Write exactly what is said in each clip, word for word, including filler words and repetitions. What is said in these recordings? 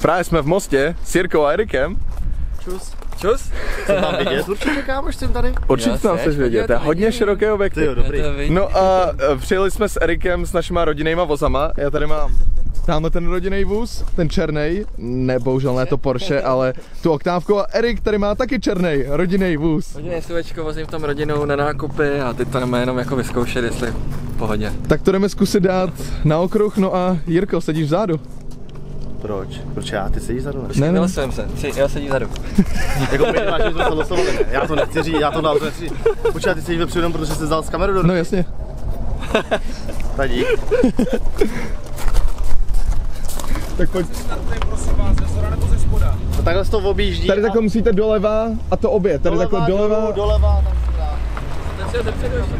Právě jsme v Mostě s Jirkou a Erikem. Čus. Čus? Jsem tam vidět? Určitě kámoš, jsem tady. Určitě tam chceš vidět, to je hodně široký objekt. Jo, dobrý. No a přijeli jsme s Erikem s našima rodinnýma vozama. Já tady mám tamhle ten rodinný vůz, ten černý, ne bohužel ne to Porsche, ale tu oktávku, a Erik tady má taky černý rodinný vůz. Rodinný SUVčko, vozím tam rodinou na nákupy a teď to jdeme jenom jako vyzkoušet, jestli v pohodě. Tak to jdeme zkusit dát na okruh, no a Jirko, sedíš vzadu. Proč? Proč já? Ty sedíš vzadu? Ne, ne. Vylosujeme se, já sedím vzadu. Jako my nemáš, že jsme se losovali, ne? Já to nechci říct, já to dál nechci říct. Počkej, ty sedíš vepředu, protože jsi vzal z kameru do ruky. No jasně. Tak dík. Tak pojď. Startuje prosím vás, ze zhora nebo ze spoda? No takhle to objíždí. Tady takhle musíte doleva a to obě. Tady takhle doleva. Dolů, doleva, tam se dá. Ten si ho zepředu ještě.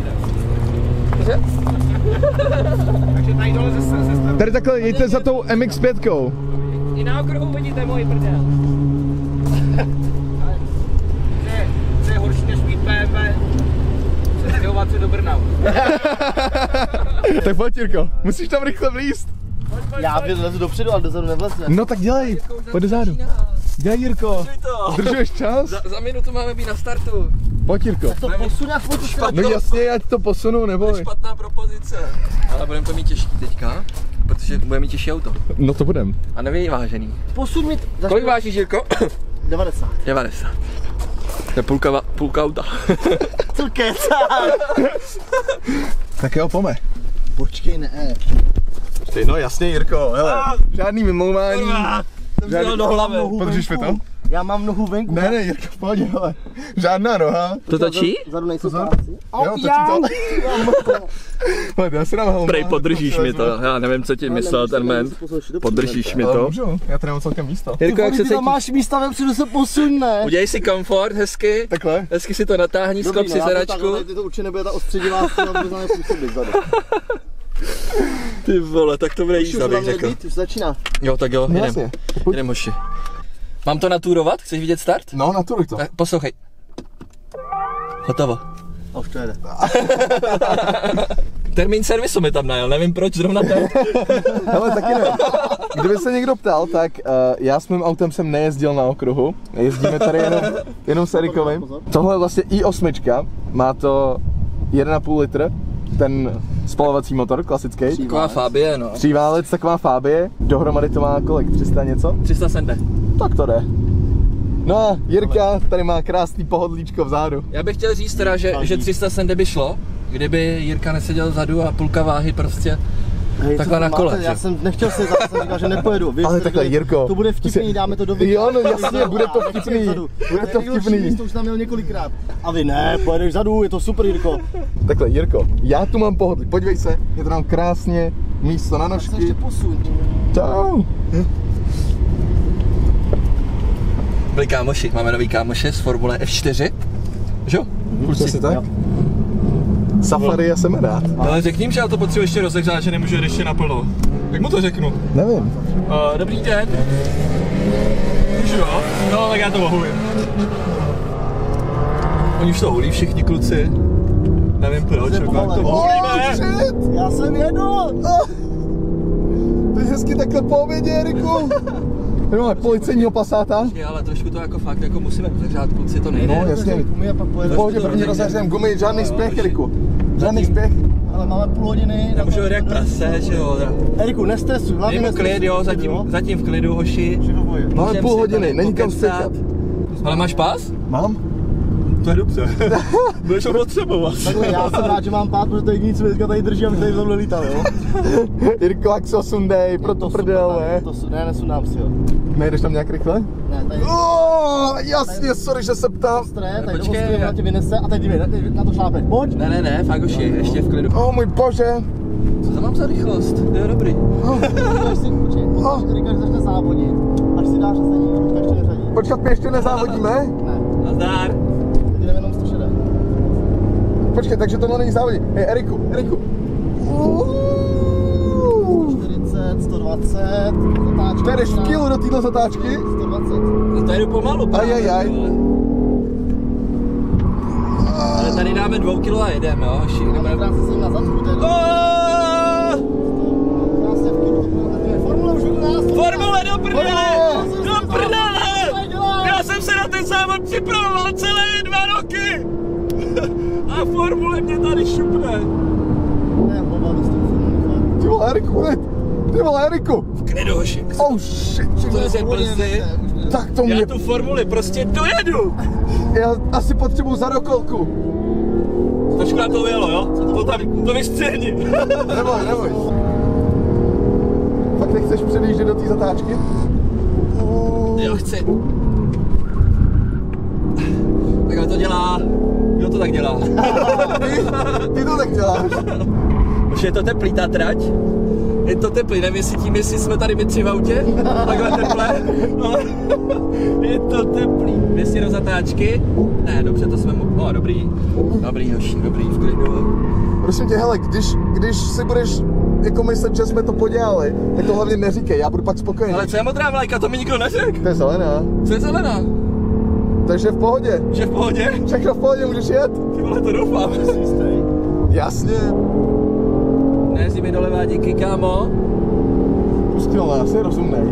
Takže tady dole ze, ze startu. Tady takhle jděte za tou M X pět. I na okruhu vidíte můj prdel. To je horší než mít B M W. Přestěhovat se do Brna. Tak pojď, Jirko, musíš tam rychle vlízt. Já vylezu dopředu, ale dozadu nevlezu. No tak dělej, pojď dozadu. Dělej, Jirko. Zdržuješ čas? Za, za minutu máme být na startu. Pojď, Jirko. To posun jak pojď špatně. No jasně, ať to posunu, neboj. Špatná propozice. Ale budeme to mít těžký teďka, protože budeme mít těžší auto. No to budem. A nevyvážený. Posun mi. Kolik vážíš, Jirko? devadesát. devadesát. To je půlka, půlka auta. Co kecáš? Tak jo, pome. Počkej, ne. Ty, no jasně, Jirko, hele. Žádný mimoumání. Žádný do hlavy. Podržíš mi to? Já mám nohu venku. Ne, ne, Jirko, v pohodě, hele. Žádná noha. To točí? Zadu nejsou Pozor. práci. Jo, točí to. Pojď, já si dám helmu. Prej, podržíš mi to, já nevím, co ti myslel ten man. Podržíš mi Ale to. můžu, já tady mám celkem místo. Jirko, jak se Ty tam cítíš? máš místa vepředu, se posuň, ne? Udělej si komfort, hezky. Takhle. Hezky si to natáhni, sklop si sedačku. Ty to určitě nebude ta ostředivá strana, aby znamená působit zadu. Ty vole, tak to bude jízda, bych řekl. Už začíná. Jo, tak jo, No jdem. jasně. Jdem, hoši. Mám to naturovat? Chceš vidět start? No, naturuj to. Tak poslouchej. Hotovo. A už to jede. Termín servisu mi tam najel, nevím proč zrovna ten. Hele, taky ne. Kdyby se někdo ptal, tak uh, já s mým autem jsem nejezdil na okruhu. Jezdíme tady jenom, jenom s Erikovým. Tohle je vlastně i osm, má to jeden a půl litr, ten spalovací motor, klasický. Taková Fabie, no. Tříválec, taková Fabie, dohromady to má kolik, tři sta něco? tři sta sende. Tak to jde. No a Jirka tady má krásný pohodlíčko vzadu. Já bych chtěl říct teda, že, že tři sta sende by šlo, kdyby Jirka neseděl vzadu a půlka váhy prostě Hej, takhle na kole. Já jsem nechtěl se zase, jsem říkal, že nepojedu. Vy Ale jste takhle, řekli, Jirko, to bude vtipný, dáme to do videa. Jo, no jasně, bude to vtipný. Bude to vtipný. To už tam měl několikrát. A vy ne, pojedeš vzadu, je to super, Jirko. Takhle, Jirko, já tu mám pohodlí, podívej se, je to tam krásně, místo na Tak se ještě nožky. posuň. Čau. Byli kámoši, máme nový kámoše z Formule F čtyři. Jo? Přesně tak. Safari a Semenát. Ale řekni jim, že já to potřebuji ještě rozehřát, že nemůžu jet ještě naplno. Jak mu to řeknu? Nevím. Uh, dobrý den. Můžu jo? No, tak já to mohu. Oni už to hulí všichni kluci. Nevím proč, jak to hulíme. Já jsem jedl. To je hezky takhle po obědě, Eriku. Tady máme policejního pasáta. Je, ale trošku to jako fakt jako musíme rozehřát, kluci, to nejde. No jasně. Gumy a pak V pojedeš. pohodě první rozehřejeme gumy, žádný spěch, Eriku. Žádný spěch. Ale máme půl hodiny. Nemůžu jet jak prase, že jo. Eriku, nestresuj, hlavně Dej mu klid, jo, zatím, zatím v klidu, hoši. Máme Můžem půl si hodiny, tady není kam pokecat. spěchat. Ale máš pás? Mám? To je dobře. Budeš ho potřebovat. Takhle, já jsem rád, že mám pát, protože to je jediný, co dneska tady drží, aby tady znovu nelítal, jo? Jirko, jak se osundej, pro to prdel, ne? To su, ne, nesundám si, jo. Nejdeš tam nějak rychle? Ne, tady Oh, jasně, sorry, že se ptám. ostré, tady do Počkej, ostré, já- ona tě vynese a teď dívej, na, na to šlápneš, pojď! Ne, ne, ne, fakt hoši, ještě v klidu. Oh můj bože. Co to mám za rychlost? To je dobrý. Počkej, si, počkej, počkej, Erika, že začne závodit, až si dáš řazení, Erika ještě neřadí. Počkat, my ještě nezávodíme? Ne, Nazdar. teď jdeme jenom sto šedesát. Počkej, takže tohle není závodí. Hej, Eriku, Eriku. čtyřicet, sto dvacet, zatáčka. Jdeš v kilu do téhle zatáčky? sto dvacet. No to jdu pomalu, právě, Ajajaj. vole. Ale tady dáme dvou kilo a jedeme, jo, hoši. Ale krásně jsem na zadku, to je Aaaaaa! krásně v kilu. Formule už u nás. Formule do prdele! připravoval celé dva roky! A formule mě tady šupne. Ne, hlava, dostupný. Ty vole, Eriku, hned. Ty vole, Eriku. V klidu, hoši. Oh shit. To je brzy. Tak to mě... Já tu formuli prostě dojedu. Já asi potřebuju zadokolku. Trošku nám to ujelo, jo? To, tam, to vystřihni. Neboj, neboj. Fakt nechceš předjíždět do té zatáčky? Jo, chci. Takhle to dělá. Kdo to tak dělá? Ty, ty to tak děláš. Už je to teplý ta trať. Je to teplý, nevím jestli tím, jestli jsme tady my tři v autě. Takhle teple. Ale je to teplý. dvě stě do zatáčky. Ne, dobře, to jsme mu... O, dobrý. Dobrý, hoši, dobrý, v klidu. Prosím tě, hele, když, když si budeš jako myslet, že jsme to podělali, tak to hlavně neříkej, já budu pak spokojený. Ale co je modrá vlajka, to mi nikdo neřekl. To je zelená. Co je zelená? Takže v pohodě. Že v pohodě? Všechno v pohodě, můžeš jet? Ty vole, to doufám. Jasně. Nejezdí mi doleva, díky, kámo. Pustil nás, je rozumnej.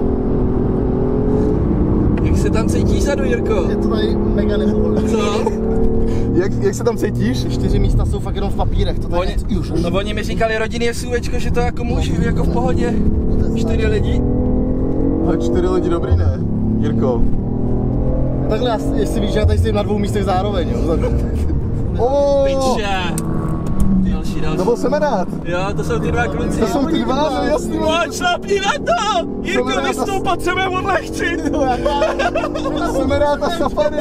Jak se tam cítíš zadu, Jirko? Je to tady mega nepohodlné. Co? Jak, jak se tam cítíš? Čtyři místa jsou fakt jenom v papírech, to tady Oni, je už. no, oni mi říkali rodinný SUVčko, že to jako můžu, jako v pohodě. Čtyři lidi. Ale čtyři lidi dobrý, ne? Jirko. Takhle, jestli víš, že já tady stojím na dvou místech zároveň, jo. Oh, Piče. Další, další. to byl semenát. Jo, to jsou ty dva kluci. To jsou ty dva, no jasný. Pojď, šlapni na to! Jirko, Semenát my s tou potřebujeme odlehčit. Semenát a safari.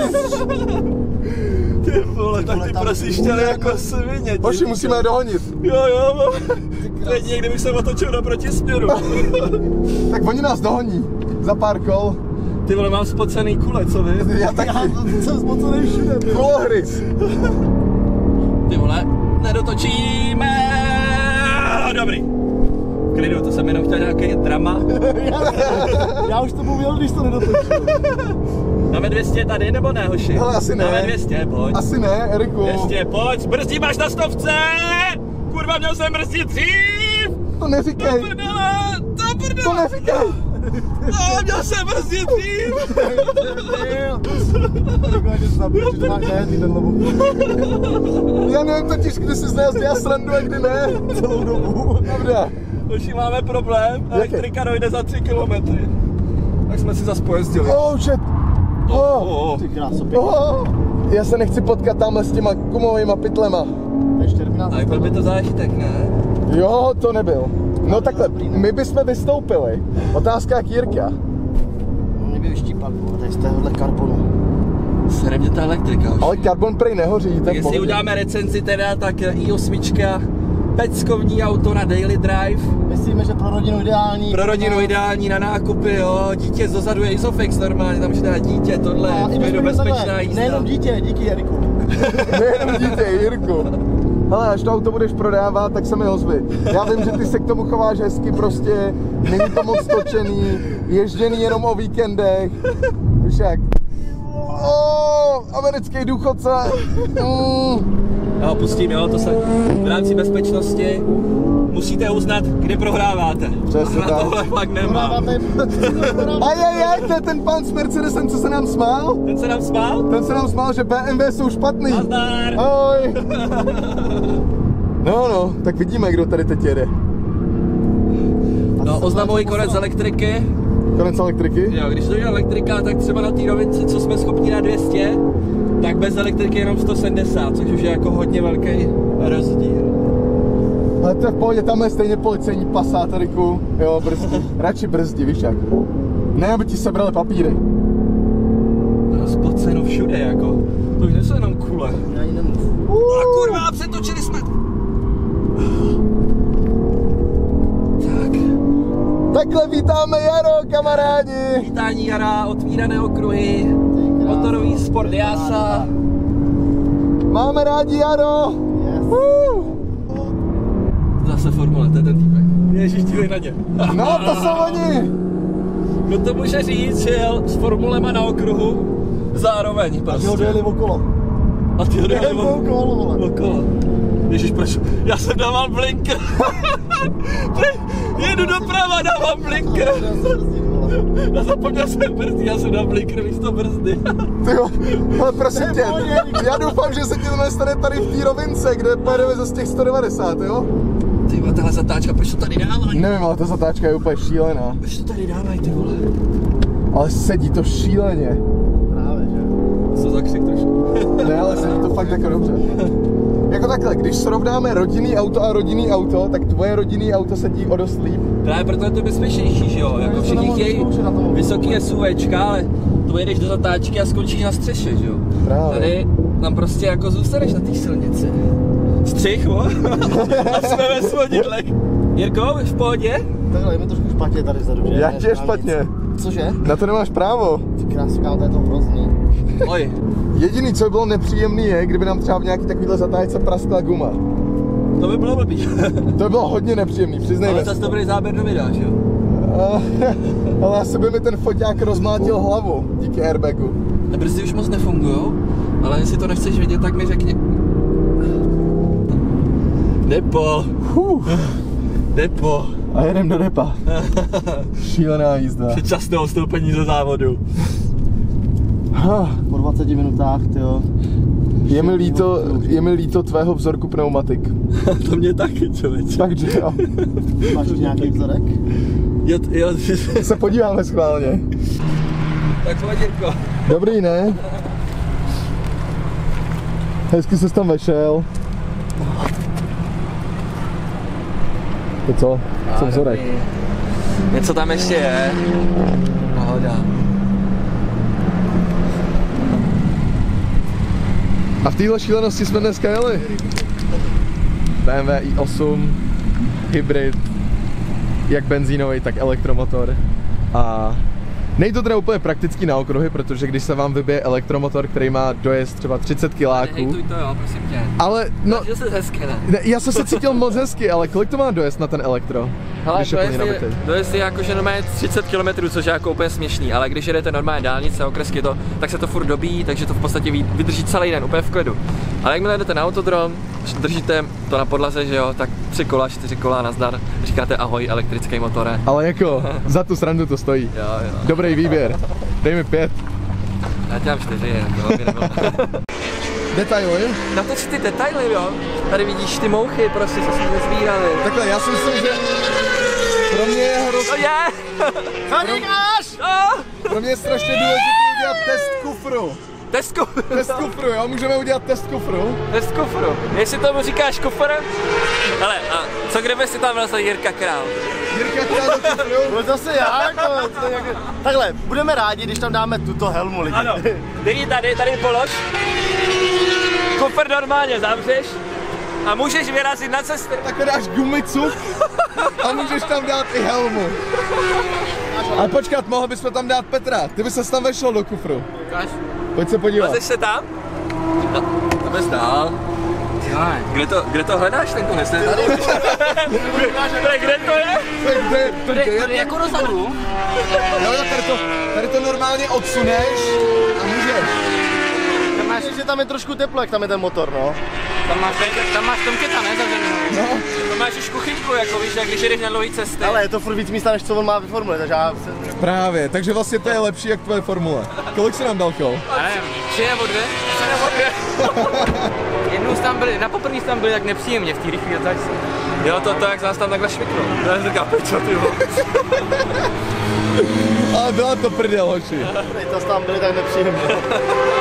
Ty vole, tak ty prosištěli jako svině. Hoši, musíme je dohonit. Jo, jo, to je někdy bych se otočil na protisměru. Tak oni nás dohoní. Za pár kol. Ty vole, mám spocený kule, co vy? Já taky. Já jsem spocený všude. Kolohryz. Ty vole, nedotočíme. Dobrý. V klidu, to jsem jenom chtěl nějaký drama. Já už to mluvil, když to nedotočil. Máme dvě stě tady, nebo ne, hoši? Hele, asi ne. Máme dvě stě, pojď. Asi ne, Eriku. dvě stě, pojď, brzdí máš na stovce! Kurva, měl jsem brzdit dřív! To neříkej. To prdele, to prdele! To neříkej. No, měl jsem brzdit dřív! Já nevím totiž, kdy jsi z nás dělal srandu a kdy ne. Celou dobu. Pravda. Hoši, máme problém, elektrika dojde za tři kilometry. Tak jsme si zase pojezdili. Oh, shit. Oh. Oh. Ty kráso, pěkně. Oh. Já se nechci potkat tamhle s těma gumovýma pytlema. Ještě terminál. A byl by to zážitek, ne? Jo, to nebyl. No takhle, my bychom vystoupili. Otázka jak Jirka. Mě by vyštípal, tady z téhohle karbonu. Sere mě ta elektrika, hoši. Ale karbon prej nehoří, to Tak je jestli pohodě. uděláme recenzi teda, tak i osm, peckovní auto na daily drive. Myslíme, že pro rodinu ideální. Pro rodinu ideální na nákupy, jo, dítě dozadu je Isofix normálně, tam může dát dítě, tohle, A i je bezpečná jízda. Nejenom dítě, díky Jariku. Nejenom dítě, Jirku. Hele, až to auto budeš prodávat, tak se mi ozvi. Já vím, že ty se k tomu chováš hezky, prostě není to moc točený, ježděný jenom o víkendech. Víš jak? Oh, americký důchodce. Mm. Já ho pustím, jo, to se v rámci bezpečnosti musíte uznat, kdy prohráváte. Přesně A tak. tohle fakt nemá. Ajajaj, to je ten pán s Mercedesem, co se nám smál? Ten se nám smál? Ten se nám smál, že B M W jsou špatný. Nazdar! Ahoj. No, no, tak vidíme, kdo tady teď jede. No, oznamuji konec elektriky. Konec elektriky? Jo, když to je elektrika, tak třeba na té rovince, co jsme schopni na dvě stě, tak bez elektriky jenom sto sedmdesát, což už je jako hodně velký rozdíl. Ale to je v pohodě, tam je stejně policejní pasát, Riku. Jo, brzdí. Radši brzdí, víš jak. Ne, aby ti sebrali papíry. No, spoceno všude, jako. To už nejsou jenom kule. Já ani nemůžu. A kurva, přetočili jsme. Tak. Takhle vítáme jaro, kamarádi. Vítání jara, otvírané okruhy, motorový sport Jasa. Máme rádi jaro. Yes. Uh. Zase formule, to je ten týpek. Ježíš, dívej na ně. No, to jsou oni. Kdo to může říct, že jel s formulema na okruhu zároveň Že ho prostě. dojeli okolo. A ty ho dojeli Jeli okolo, vole. okolo. Ježíš, proč? Já jsem dával blinker. Jedu doprava, dávám blinker. Já se brzdím, vole. Já zapomněl jsem brzdy, já jsem na blinker místo brzdy. Tyjo, ale prosím tě, já doufám, že se ti to nestane tady v té rovince, kde pojedeme za z těch sto devadesát, jo? Tyjo, tahle zatáčka, proč to tady dávají? Nevím, ale ta zatáčka je úplně šílená. Proč to tady dávají, ty vole? Ale sedí to šíleně. Právě, že? Co za křik trošku? Ne, ale sedí to fakt jako dobře. Jako takhle, když srovnáme rodinný auto a rodinný auto, tak tvoje rodinný auto sedí o dost líp. Právě proto je to bezpečnější, že jo? Jako všichni chtějí vysoký SUVčka, ale tu jedeš do zatáčky a skončíš na střeše, že jo? Právě. Tady tam prostě jako zůstaneš na té silnici. Střih, vo? A jsme ve svodidlech. Jirko, v pohodě? Takhle, je mi trošku špatně tady vzadu, že? Jak ti je špatně? Cože? Na to nemáš právo. Ty kráská, to je to hrozný. Oj. Jediný, co by bylo nepříjemný, je, kdyby nám třeba v nějaký takovýhle zatáčce praskla guma. To by bylo blbý. To by bylo hodně nepříjemný, přiznejme Ale si zase to. dobrý záběr do videa, že jo? Ale asi by mi ten foťák rozmlátil hlavu díky airbagu. Brzdy už moc nefungujou, ale jestli to nechceš vidět, tak mi řekni. Depo. Huh. Depo. A jedem do depa. Šílená jízda. Předčasné odstoupení ze závodu. Ha. Po dvaceti minutách, tyjo. Je mi líto, je mi líto tvého vzorku pneumatik. To mě taky, člověče. Takže jo. Máš ještě nějaký vzorek? Jo, jo. Se podíváme schválně. Tak pojď, Jirko. Dobrý, ne? Hezky ses tam vešel. To co? Co vzorek? Něco tam ještě je. Pohoda. A v téhle šílenosti jsme dneska jeli. bé em vé í osm, hybrid, jak benzínový, tak elektromotor. A nejde to teda úplně praktický na okruhy, protože když se vám vybije elektromotor, který má dojezd třeba třicet kiláků. Nehejtuj to, jo, prosím tě. Ale no, Že jsi hezky, ne? ne, já jsem se cítil moc hezky, ale kolik to má dojezd na ten elektro? Hele, Když je plně dojezd je, nabitý? dojezd je jakože normálně třicet kilometrů, což je jako úplně směšný, ale když jedete normálně dálnice, okresky to, tak se to furt dobíjí, takže to v podstatě vydrží celý den, úplně v klidu. Ale jakmile jdete na autodrom, držíte to na podlaze, že jo, tak tři kola, čtyři kola, nazdar, říkáte ahoj, elektrický motore. Ale jako, za tu srandu to stojí. Jo, jo. Dobrý výběr. Dej mi pět. Já tě mám čtyři, jako, aby nebylo. Detaily? Na to si ty detaily, jo. Tady vidíš ty mouchy, prostě, co jsme nezbírali. Takhle, já si myslím, že pro mě je To hrozně, je! Co říkáš? No! pro mě je strašně důležité udělat test kufru. Test kufru. Test kufru, jo? Můžeme udělat test kufru? Test kufru. Jestli tomu říkáš kufr? Hele, a co kdyby si tam vlezl Jirka Král? Jirka chtěla do kufru? No zase já, jako, to je jako... Takhle, budeme rádi, když tam dáme tuto helmu lidi. Ano, dej ji tady, tady polož. Kufr normálně zavřeš a můžeš vyrazit na cestu. Takhle dáš gumicuk a můžeš tam dát i helmu. Ale počkat, mohl bychom tam dát Petra. Ty bys se tam vešel do kufru. Ukáž. Pojď se podívat. Lezeš se tam? No, to bys dál. Kde to, kde to hledáš, ten konec? Tady. kde, kde to je? Tak kde, to kde je? Tady jako dozadu. Jo, jo, tady to, tady to normálně odsuneš a můžeš. Tam máš, že tam je trošku teplo, jak tam je ten motor, no. Tam máš, tam máš tomketa, ne? Zavřený. No, To máš už kuchyňku, jako víš, jak když jedeš na dlouhý cesty. Ale je to furt víc místa, než co on má ve formule, takže já se... právě, takže vlastně to je lepší jak tvoje formule. Kolik jsi nám dal kol? Já nevím, tři nebo dvě? Tři nebo dvě. Jednou jsi tam byli, na poprvé jsi tam byli tak nepříjemně v té rychlé zatáčce. Jo, to, to jak se nás tam takhle šviknul. To je říká, pičo, ty vole. Ale byla to prdel, hoši. To tam byli tak nepříjemně.